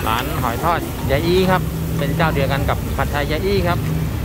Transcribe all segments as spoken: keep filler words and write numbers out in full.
ร้านหอยทอดยายอี้ครับเป็นเจ้าเดียวกันกับผัดไทยยายอี้ครับ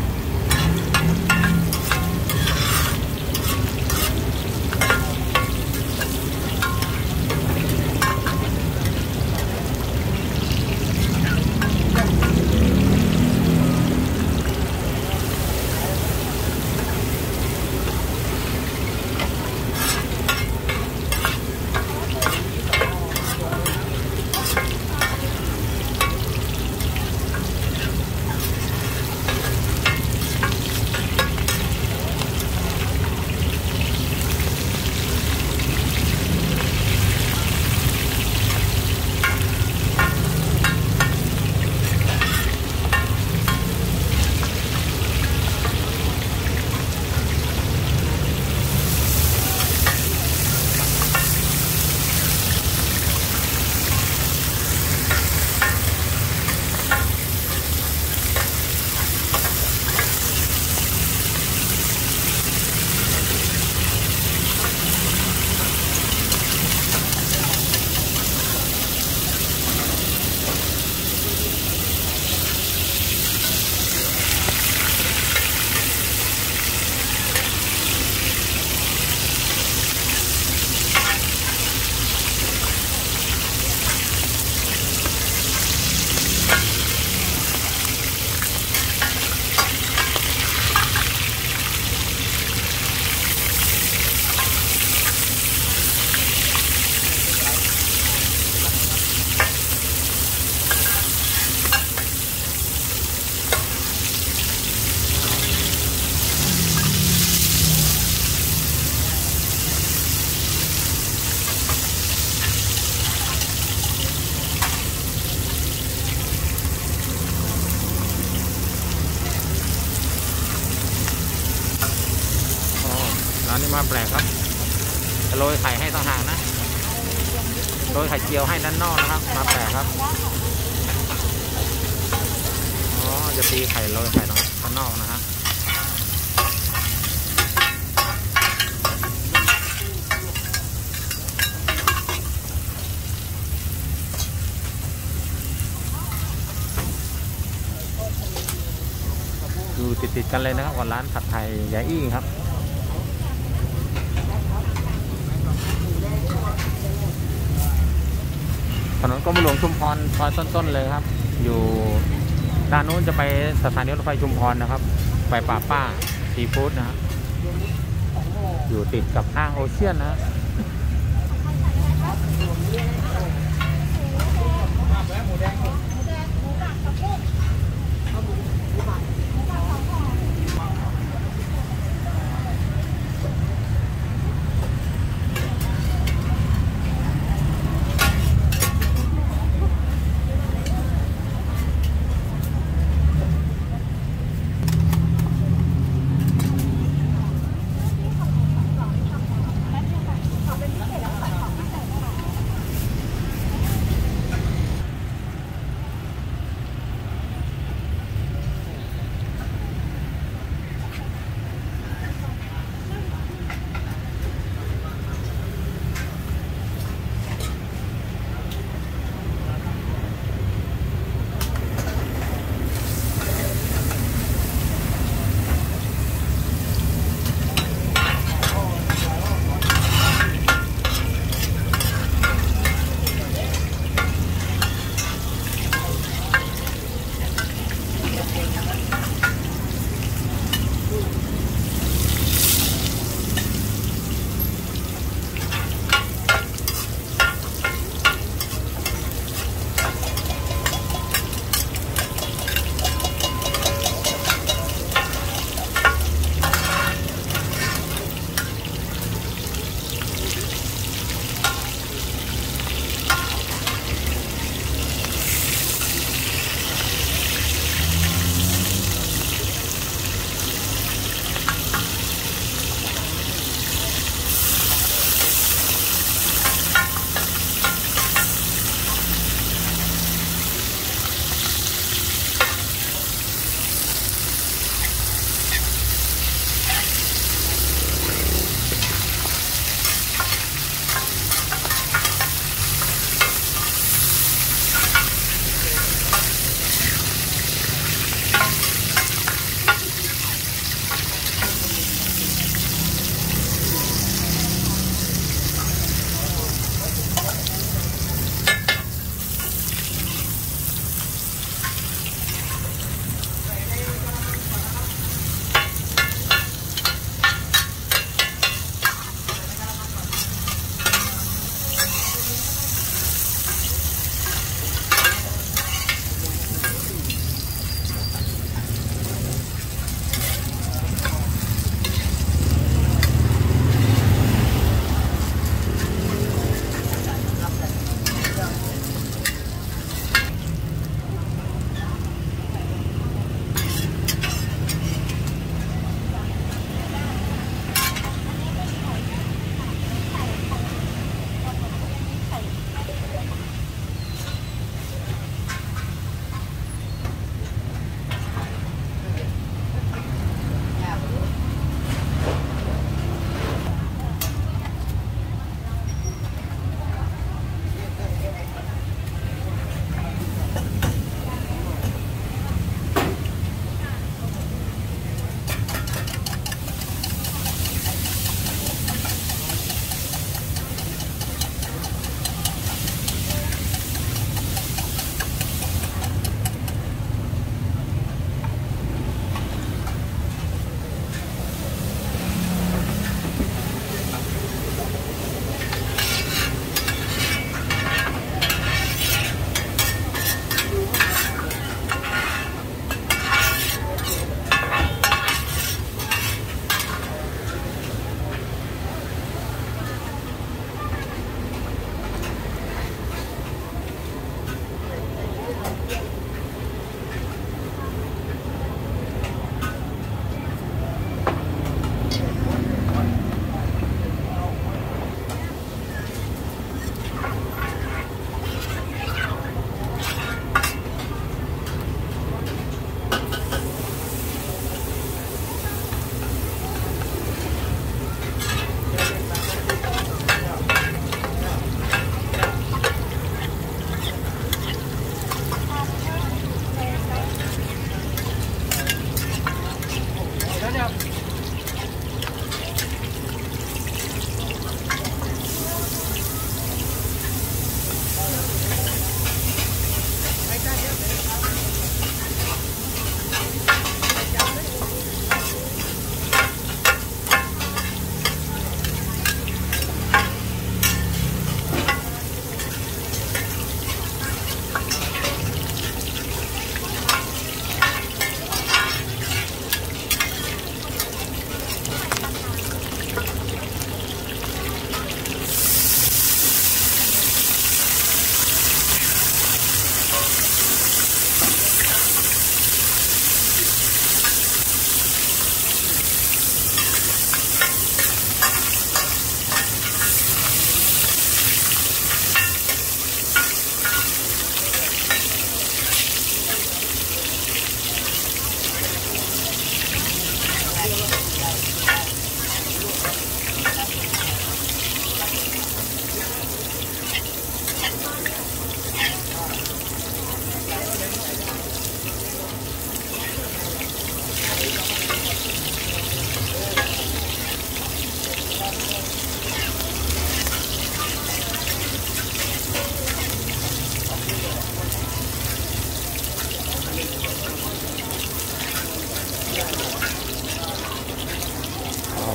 ร้านนี้มาแปลกครับจะโรยไข่ให้ต่างหากนะโรยไข่เจียวให้ด้านนอกนะครับมาแปลกครับอ๋อจะตีไข่โรยไข่ด้านนอกนะฮะดูติดๆกันเลยนะครับกับร้านผัดไทยยายอี้ครับถนนกรมหลวงชุมพรซอยต้นๆเลยครับอยู่ด้านนู้นจะไปสถานีรถไฟชุมพรนะครับไปป่าป้าซีฟู้ดนะครับอยู่ติดกับห้างโอเชียนนะ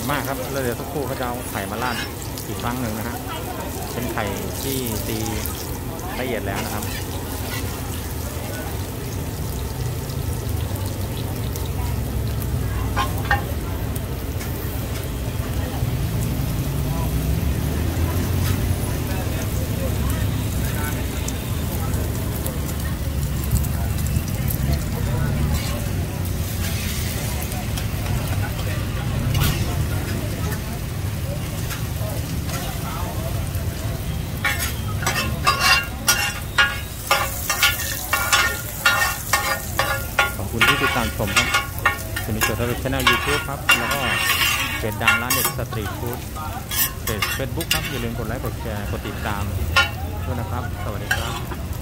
มากครับแล้วเดี๋ยวสักครู่เขาจะเอาไข่มาราดอีกครั้งหนึ่งนะฮะเป็นไข่ที่ตีละเอียดแล้วนะครับขอบคุณที่ติดตามชมครับคุณนิจจดช่องยูทูบครับแล้วก็เพจดังร้านเด็ดสตรีทฟู้ดเพจเฟซบุ๊กครับอย่าลืมกดไลค์กดแชร์กดติดตามด้วยนะครับสวัสดีครับ